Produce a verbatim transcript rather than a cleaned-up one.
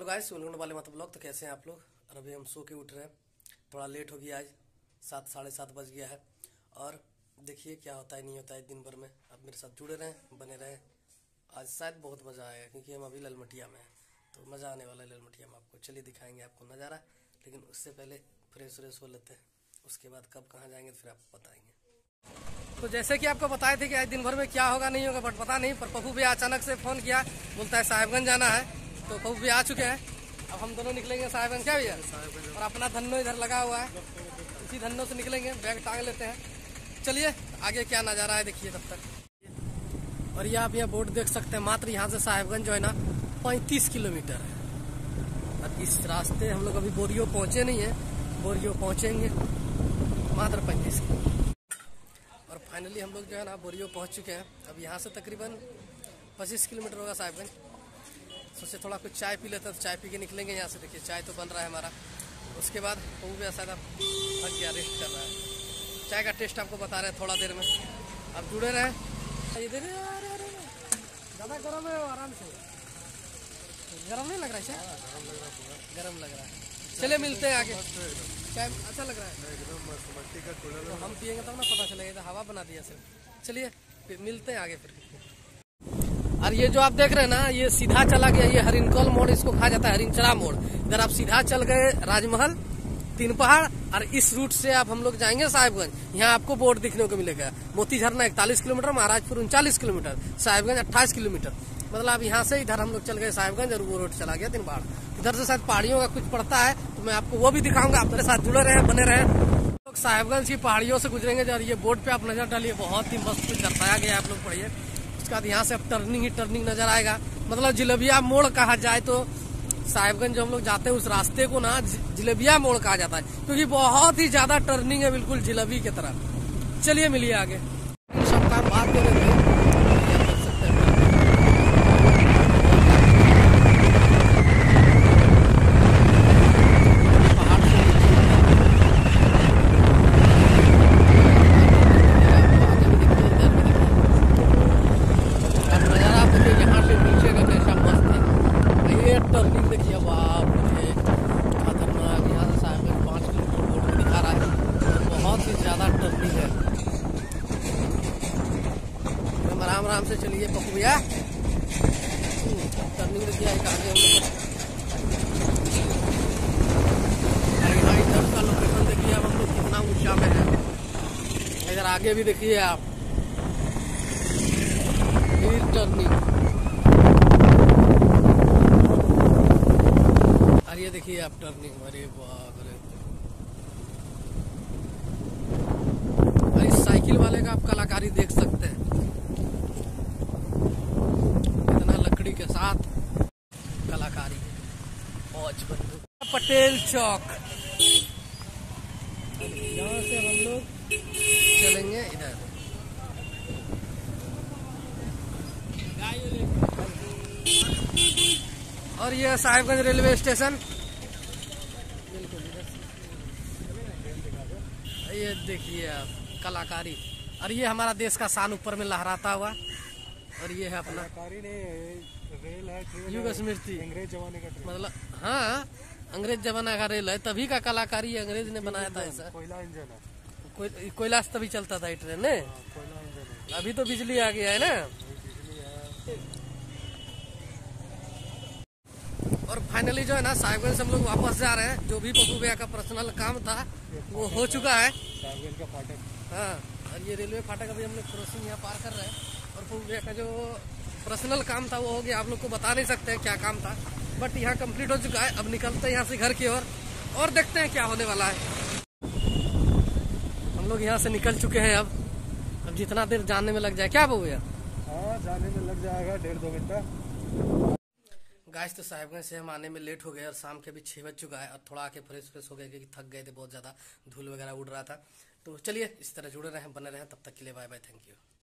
Hello guys, welcome वाले मतलब blog. तो कैसे हैं आप लोग? और अभी हम सो के उठ रहे हैं, थोड़ा लेट हो गया आज, सात साढ़े सात बज गया है। और देखिए क्या होता है नहीं होता है दिन भर में। आप मेरे साथ जुड़े रहें, बने रहें। आज शायद बहुत मज़ा आएगा क्योंकि हम अभी ललमटिया में हैं, तो मज़ा आने वाला है ललमटिया में। आपको चलिए दिखाएंगे आपको नज़ारा, लेकिन उससे पहले फ्रेश व्रेश हो लेते हैं। उसके बाद कब कहाँ जाएंगे फिर आपको बताएंगे। तो जैसे कि आपको बताए थे कि आज दिन भर में क्या होगा नहीं होगा, बट पता नहीं। पर पप्पू भी अचानक से फ़ोन किया, बोलता है साहिबगंज जाना है। तो पप्पू भी आ चुके हैं। अब हम दोनों निकलेंगे साहिबगंज। क्या भैया? और अपना धन्नो इधर लगा हुआ है, इसी धन्नो से निकलेंगे, बैग टांग लेते हैं। चलिए आगे क्या नज़ारा है देखिए तब तक। और ये आप यहाँ बोर्ड देख सकते हैं, मात्र यहाँ से साहिबगंज जो है ना पैंतीस किलोमीटर है। और इस रास्ते हम लोग अभी बोरियो पहुँचे नहीं है, बोरियो पहुँचेंगे मात्र पैंतीस किलोमीटर। और फाइनली हम लोग जो है ना बोरियो पहुंच चुके हैं। अब यहाँ से तकरीबन पच्चीस किलोमीटर होगा साहिबगंज। सोचे थोड़ा कुछ चाय पी लेते हैं, तो चाय पी के निकलेंगे यहाँ से। देखिए चाय तो बन रहा है हमारा। उसके बाद वो भी ऐसा था थक गया, रेस्ट कर रहा है। चाय का टेस्ट आपको बता रहे हैं थोड़ा देर में, अब जुड़े रहे। इधर ज़्यादा गर्म है, आराम से। गर्म नहीं लग रहा है चाय? गर्म लग रहा है। चलिए मिलते हैं आगे। चाय अच्छा लग रहा है तो हम पियेंगे तब ना पता चलेगा। तो हवा बना दिया सिर्फ। चलिए फिर मिलते हैं आगे फिर। और ये जो आप देख रहे हैं ना, ये सीधा चला गया, ये हरिनकोल मोड़ इसको कहा जाता है, हरिनचरा मोड़। इधर आप सीधा चल गए राजमहल, तीन पहाड़, और इस रूट से आप हम लोग जाएंगे साहिबगंज। यहाँ आपको बोर्ड दिखने को मिलेगा, मोती झरना इकतालीस किलोमीटर, महाराजपुर उनचालीस किलोमीटर, साहिबगंज अट्ठाईस किलोमीटर। मतलब यहाँ से इधर हम लोग चल गए साहिबगंज और वो रोड चला गया तीन पहाड़। इधर से शायद पहाड़ियों का कुछ पड़ता है, तो मैं आपको वो भी दिखाऊंगा। आप मेरे साथ जुड़े रहे, बने रहे। लोग साहिबगंज की पहाड़ियों से गुजरेंगे। जब ये बोर्ड पे आप नजर डालिए, बहुत ही मस्त कुछ दर्शाया गया है, आप लोग पढ़िए। उसके बाद यहाँ से अब टर्निंग ही टर्निंग नजर आएगा। मतलब जिलेबिया मोड़ कहा जाए तो साहिबगंज जो हम लोग जाते हैं उस रास्ते को ना जिलेबिया मोड़ कहा जाता है, क्योंकि बहुत ही ज्यादा टर्निंग है, बिल्कुल जिलेबी की तरह। चलिए मिलिए आगे। सब काम बात करेंगे। टर्निंग देखिए, बाप रे खतरनाक। यहाँ से साहिबगंज पाँच किलोमीटर बोर्ड में दिखा रहा है, बहुत ही ज्यादा टर्निंग है। हम आराम आराम से चलिए पप्पू भैया। टर्निंग देखिए आगे हम लोग। इधर का लोकेशन देखिए अब हम लोग कितना ऊंचा में है। इधर आगे भी देखिए आप, फिर टर्निंग। ये देखिए आप टर्निंग। अरे बाप रे, अरे साइकिल वाले का आप कलाकारी देख सकते हैं, इतना लकड़ी के साथ कलाकारी। फौज बंदूक पटेल चौक, यहाँ से हम लोग चलेंगे इधर। और ये साहिबगंज रेलवे स्टेशन, बिल्कुल ये देखिए आप कलाकारी। और ये हमारा देश का शान ऊपर में लहराता हुआ। और ये है अपना रेल है, युग स्मृति, अंग्रेज जमाने का मतलब। हाँ, अंग्रेज जमाना का रेल है, तभी का कलाकारी अंग्रेज ने बनाया था ऐसा। कोयला इंजन है, कोयला से तभी चलता था ट्रेन ने। अभी तो बिजली आ गया है ना। और फाइनली जो है ना साहिबगंज से हम लोग वापस जा रहे हैं। जो भी पप्पू भैया का पर्सनल काम था वो हो चुका है। साहिबगंज का फाटक, हाँ। और ये रेलवे फाटक अभी हम लोग क्रॉसिंग यहाँ पार कर रहे हैं। और पप्पू भैया का जो पर्सनल काम था वो हो गया। आप लोग को बता नहीं सकते क्या काम था, बट यहाँ कंप्लीट हो चुका है। अब निकलते हैं यहाँ से घर की ओर और, और देखते हैं क्या होने वाला है। हम लोग यहाँ से निकल चुके हैं। अब अब जितना देर जाने में लग जाए, क्या पप्पू भैया? हाँ, जाने में लग जाएगा डेढ़ दो घंटा। गाइस तो साहिबगंज से हम आने में लेट हो गए और शाम के भी छः बज चुका है। और थोड़ा आके फ्रेश फ्रेश हो गए क्योंकि थक गए थे, बहुत ज़्यादा धूल वगैरह उड़ रहा था। तो चलिए इस तरह जुड़े रहें, बने रहें। तब तक के लिए बाय बाय, थैंक यू।